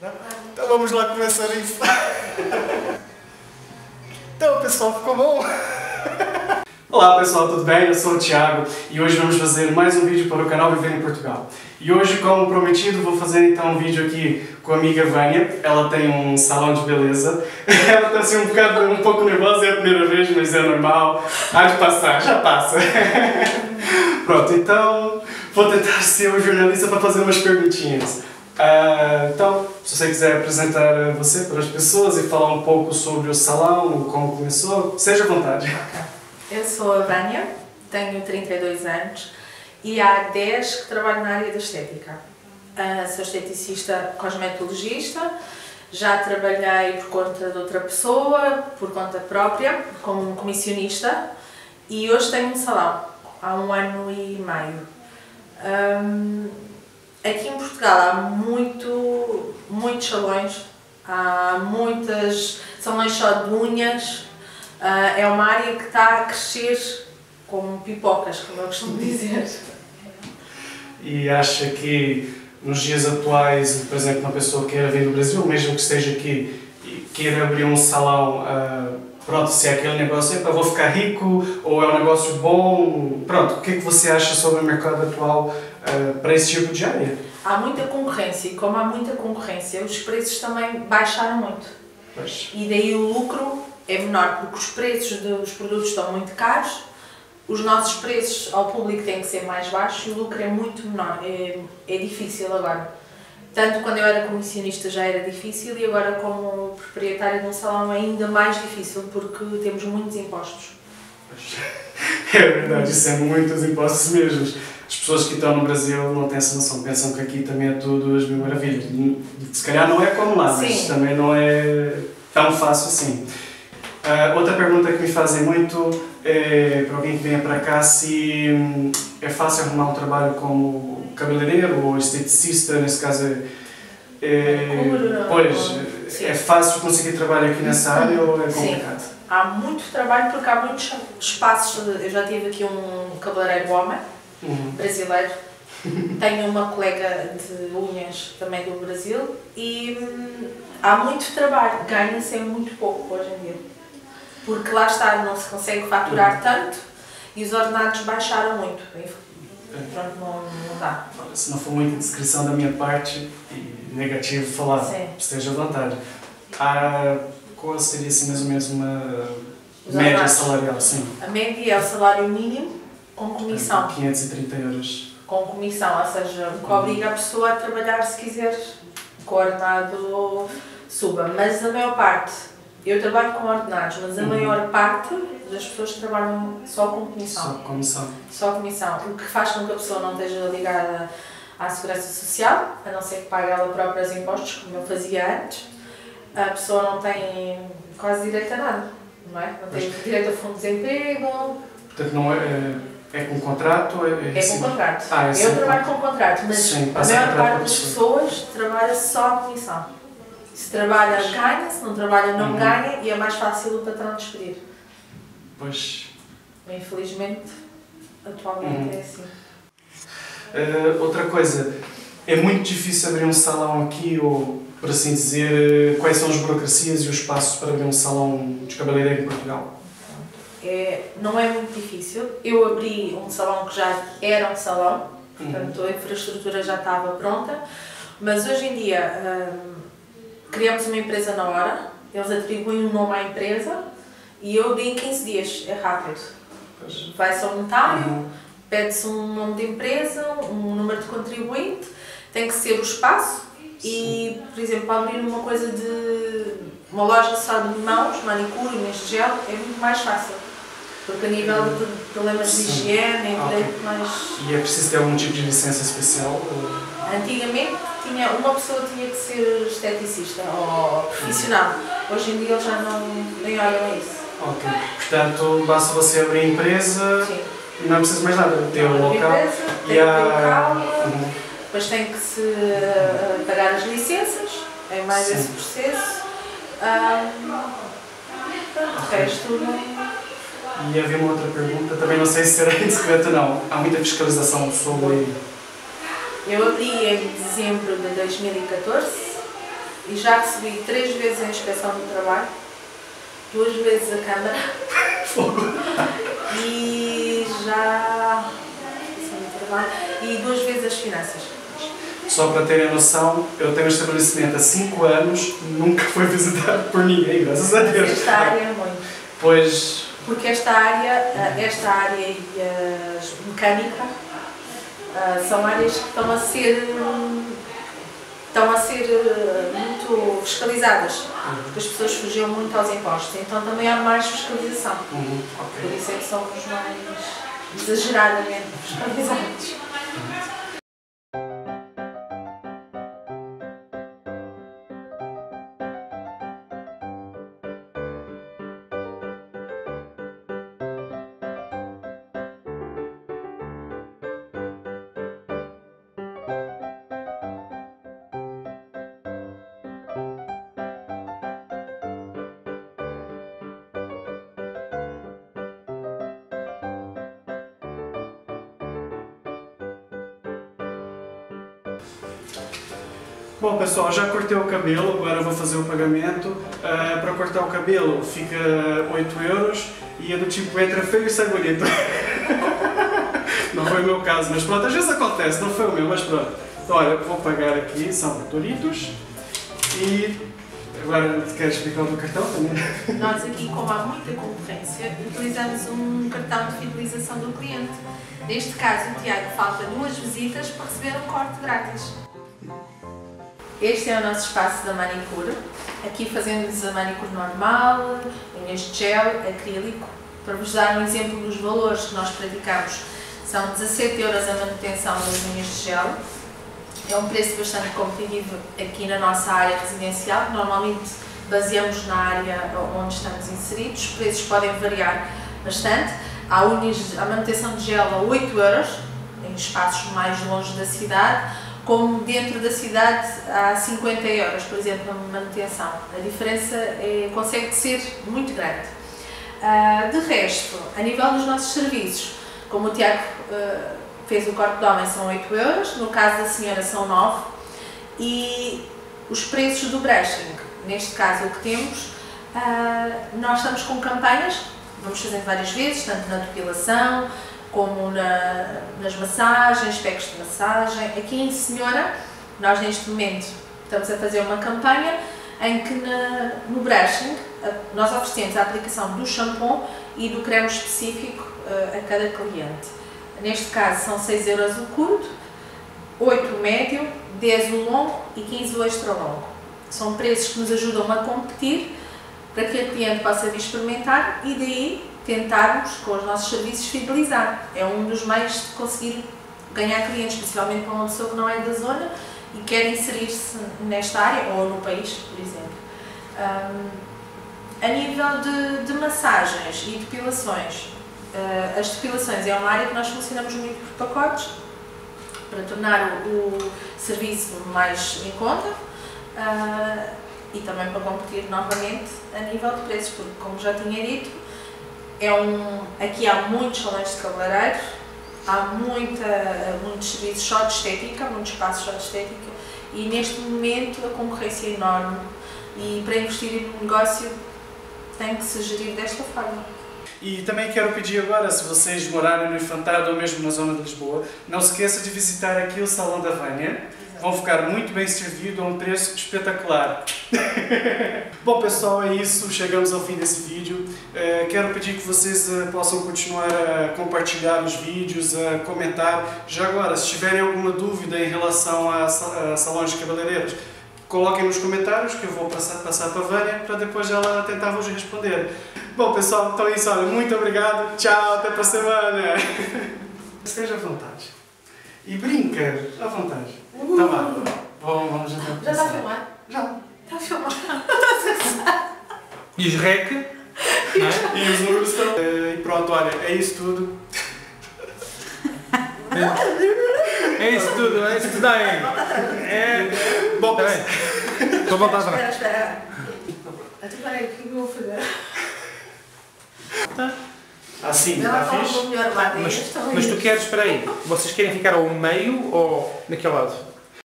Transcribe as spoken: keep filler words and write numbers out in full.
Então vamos lá começar isso. Então pessoal, ficou bom? Olá pessoal, tudo bem? Eu sou o Thiago e hoje vamos fazer mais um vídeo para o canal Viver em Portugal. E hoje, como prometido, vou fazer então um vídeo aqui com a amiga Vânia. Ela tem um salão de beleza. Ela está assim um bocado, um pouco nervosa, é a primeira vez, mas é normal. Há de passar, já passa. Pronto, então vou tentar ser o jornalista para fazer umas perguntinhas. Uh, então, se você quiser apresentar você para as pessoas e falar um pouco sobre o salão, como começou, seja à vontade. Eu sou a Vânia, tenho trinta e dois anos e há dez que trabalho na área da estética. Uh, sou esteticista cosmetologista, já trabalhei por conta de outra pessoa, por conta própria, como comissionista, e hoje tenho um salão, há um ano e meio. Um, aqui em Portugal há muito, muitos salões, há muitas salões só de unhas. Uh, é uma área que está a crescer como pipocas, como eu costumo dizer. E acha que nos dias atuais, por exemplo, uma pessoa queira vir do Brasil, mesmo que esteja aqui e queira abrir um salão, uh, pronto, se é aquele negócio, epa, vou ficar rico, ou é um negócio bom, pronto, o que é que você acha sobre o mercado atual uh, para esse tipo de área? Há muita concorrência e como há muita concorrência, os preços também baixaram muito. Pois. E daí o lucro é menor, porque os preços dos produtos estão muito caros, os nossos preços ao público têm que ser mais baixos e o lucro é muito menor, é, é difícil agora. Tanto quando eu era comissionista já era difícil e agora como proprietária de um salão é ainda mais difícil, porque temos muitos impostos. É verdade, isso é muitos impostos mesmo. As pessoas que estão no Brasil não têm essa noção, pensam que aqui também é tudo as mil maravilhas. Se calhar não é como lá, mas Sim. também não é tão fácil assim. Uh, outra pergunta que me fazem muito é para alguém que venha para cá se hum, é fácil arrumar um trabalho como cabeleireiro ou esteticista, nesse caso é, é Cura, pois, sim. É fácil conseguir trabalho aqui nessa área ou é complicado? Sim. Há muito trabalho porque há muitos espaços. Eu já tive aqui um cabeleireiro homem, uhum. brasileiro, tenho uma colega de unhas também do Brasil e hum, há muito trabalho, ganha-se muito pouco hoje em dia. Porque lá está, não se consegue faturar uhum. tanto e os ordenados baixaram muito. Pronto, não, não dá. Se não for muita descrição da minha parte e negativo falar, Sim. esteja à vontade. Ah, qual seria assim, mais ou menos uma os média ordenados. Salarial? Sim. A média é o salário mínimo com comissão. quinhentos e trinta euros. Com comissão, ou seja, o que obriga a pessoa a trabalhar se quiser que o ordenado suba. Mas a maior parte, eu trabalho com ordenados, mas a uhum. maior parte das pessoas trabalham só com comissão. Só comissão. Só comissão, o que faz com que a pessoa não esteja ligada à segurança social, a não ser que pague ela própria os impostos, como eu fazia antes. A pessoa não tem quase direito a nada, não é? Não tem mas, direito a fundo de desemprego. Portanto, não é, é, é com contrato? É, é, é com contrato. Ah, é eu sim, trabalho com contrato, mas sim, a maior parte das pessoas trabalha só a comissão. Se trabalha, ganha, se não trabalha, não uhum. ganha e é mais fácil o patrão despedir. Pois. Infelizmente, atualmente uhum. é assim. Uh, outra coisa, é muito difícil abrir um salão aqui, ou, por assim dizer, quais são as burocracias e os passos para abrir um salão de cabeleireiro em Portugal? É, não é muito difícil. Eu abri um salão que já era um salão, portanto uhum. a infraestrutura já estava pronta, mas hoje em dia hum, criamos uma empresa na hora, eles atribuem um nome à empresa e eu abri em quinze dias, é rápido. Vai-se ao notário, uhum. pede-se um nome de empresa, um número de contribuinte, tem que ser o espaço e, Sim. por exemplo, abrir uma coisa de uma loja só de mãos, manicure, unhas de gel, é muito mais fácil. Porque a nível de problemas Sim. de higiene, é okay. mais... E é preciso ter algum tipo de licença especial? Ou... Antigamente tinha, uma pessoa tinha que ser esteticista ou profissional. Hoje em dia eles já não nem olham a isso. Ok. Portanto, basta você abrir a empresa Sim. e não é preciso mais nada. Ter o local. Empresa, e tem a... que ter o local, uhum. depois tem que se uh, pagar as licenças, é mais Sim. esse processo. Um, o resto não... E havia uma outra pergunta, também não sei se será indiscreta ou não. Há muita fiscalização sobre... Eu abri em dezembro de dois mil e catorze e já recebi três vezes a inspeção do trabalho, duas vezes a Câmara e já e duas vezes as finanças. Só para terem noção, eu tenho um estabelecimento há cinco anos, nunca foi visitado por ninguém, graças a Deus. Esta área é muito. Pois. Porque esta área, esta área e a mecânica são áreas que estão a ser, estão a ser muito fiscalizadas, porque as pessoas fugiam muito aos impostos, então também há mais fiscalização. Uhum. Okay. Por isso é que somos mais exageradamente fiscalizados. Bom pessoal, já cortei o cabelo, agora vou fazer o pagamento. Uh, para cortar o cabelo fica oito euros e é do tipo entra feio e sai bonito. Não foi o meu caso, mas pronto, às vezes acontece, não foi o meu, mas pronto. Então olha, vou pagar aqui, são Doritos e agora queres explicar o do cartão também? Nós aqui, como há muita concorrência, utilizamos um cartão de fidelização do cliente. Neste caso, o Tiago falta duas visitas para receber um corte grátis. Este é o nosso espaço da manicure. Aqui fazemos a manicure normal, unhas de gel, acrílico. Para vos dar um exemplo dos valores que nós praticamos, são dezassete euros a manutenção das unhas de gel. É um preço bastante competitivo aqui na nossa área residencial. Normalmente baseamos na área onde estamos inseridos. Os preços podem variar bastante. Há unhas, a manutenção de gel a oito euros, em espaços mais longe da cidade, como dentro da cidade há cinquenta euros, por exemplo, na manutenção. A diferença é, consegue ser muito grande. Uh, de resto, a nível dos nossos serviços, como o Tiago uh, fez o corte de homem, são oito euros, no caso da senhora são nove, e os preços do brushing, neste caso o que temos, uh, nós estamos com campanhas, vamos fazendo várias vezes, tanto na depilação, como na, nas massagens, packs de massagem. Aqui em Senhora, nós neste momento estamos a fazer uma campanha em que na, no brushing nós oferecemos a aplicação do shampoo e do creme específico uh, a cada cliente. Neste caso são seis euros o curto, oito o médio, dez o longo e quinze o extra longo. São preços que nos ajudam a competir para que a cliente possa vir experimentar e daí tentarmos, com os nossos serviços, fidelizar. É um dos meios de conseguir ganhar clientes, principalmente para uma pessoa que não é da zona e quer inserir-se nesta área, ou no país, por exemplo. Um, a nível de, de massagens e depilações, uh, as depilações é uma área que nós funcionamos muito por pacotes, para tornar o, o serviço mais em conta uh, e também para competir novamente a nível de preços, porque, como já tinha dito, É um, aqui há muitos salões de cabeleireiro, há muita, muitos serviços só de estética, muitos espaços só de estética e neste momento a concorrência é enorme e para investir no negócio tem que se gerir desta forma. E também quero pedir agora, se vocês morarem no Infantado ou mesmo na zona de Lisboa, não se esqueça de visitar aqui o Salão da Vânia. Vão ficar muito bem servidos a um preço espetacular. Bom pessoal, é isso, chegamos ao fim desse vídeo. Uh, quero pedir que vocês uh, possam continuar a compartilhar os vídeos, a comentar. Já agora, se tiverem alguma dúvida em relação a, a salões de cabeleireiros, coloquem nos comentários que eu vou passar, passar para a Vânia para depois ela tentar vos responder. Bom pessoal, então é isso, olha, muito obrigado, tchau, até para a semana. Esteja à vontade. E brinca, à vontade. Uh, tá bom. Bom, vamos então. Já está a filmar? Já. Está a filmar. E os rec, né? E os números estão. E pronto, olha, é isso tudo. É, é isso tudo, é isso que dá aí. É. Bom, tá bem. Estou a voltar Espera, espera. Espera aí, o que eu vou fazer? Tá. Assim, está fixe? Melhor mas, mas tu queres, espera aí, vocês querem ficar ao meio ou naquele lado?